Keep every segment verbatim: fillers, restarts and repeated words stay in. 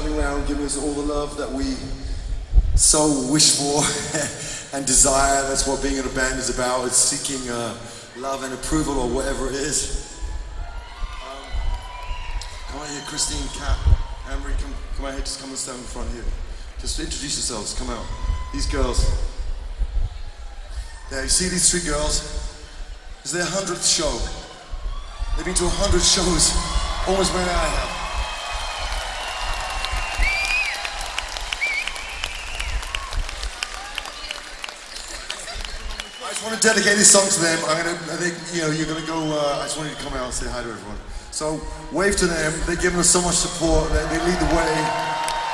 coming around, giving us all the love that we so wish for and desire. That's what being in a band is about. It's seeking uh, love and approval or whatever it is. Um, come on here, Christine, Kat, Anne-Marie, come, come out here, just come and stand in front here. Just introduce yourselves, come out. These girls. There, you see these three girls? This is their hundredth show. They've been to a hundred shows, almost when I have. I just want to dedicate this song to them. I'm gonna, I think, you know, you're gonna go. Uh, I just want you to come out and say hi to everyone. So wave to them. They've given us so much support. They, they lead the way.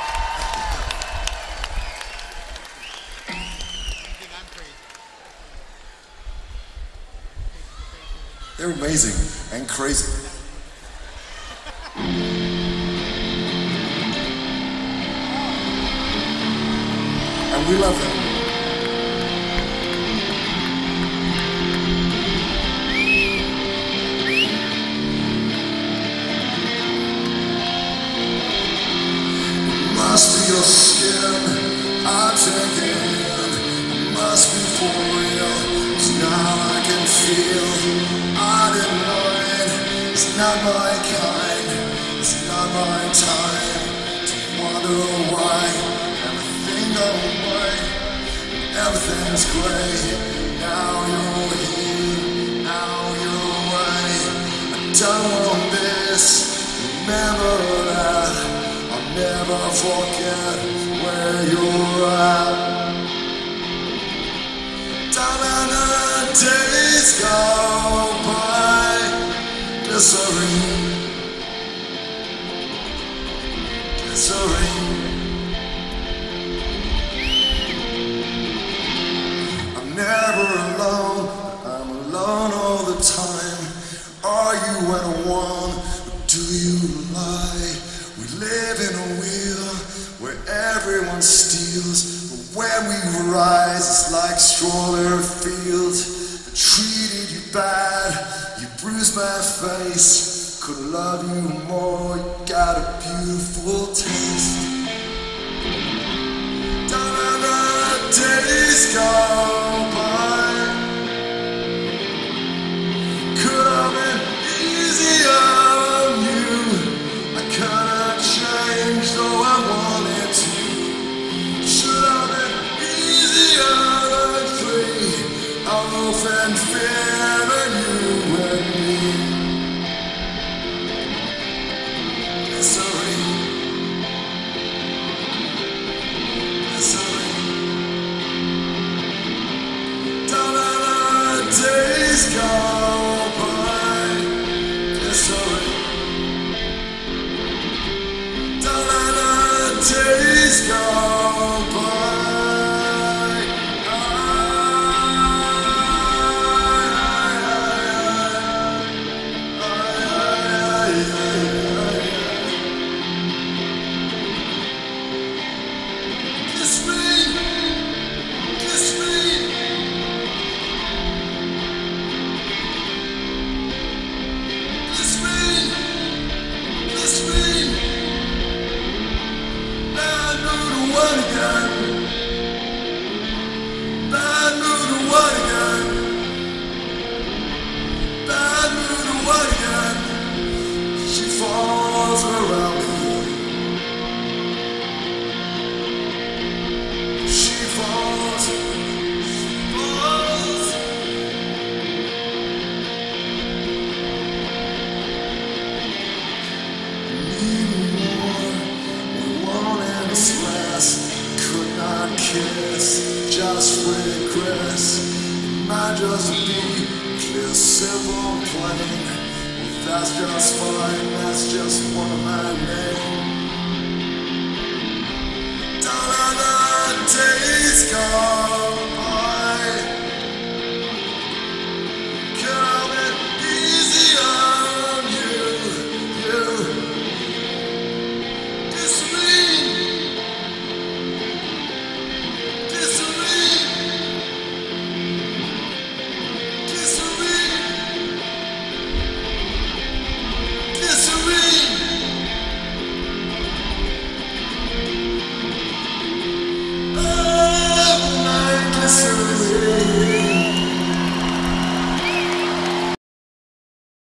They're amazing and crazy. And we love them. It must be your skin, I'm taking. It must be for real, 'cause now I can feel. I didn't know it, it's not my kind, it's not my time to wonder why everything goes away, everything's great. Now you're here, now you're away. I don't want this, remember that. I'll never forget where you're at. Down and the days go by, glycerine, glycerine. I'm never alone, I'm alone all the time. Are you at one, or do you lie? We live in a wheel where everyone steals. When we rise, it's like strawberry fields. I treated you bad, you bruised my face. Couldn't love you more, you got a beautiful taste. Down and the days go by. Could have been easier on you. I couldn't change, though I wanted to. Should have been than three, often fearing you and me. Misery, misery. Down and the days go by. Misery. Down and the days go by. Just regress, it might just be clear, simple, plain. Well, that's just fine, that's just one of my names. Down on the days gone.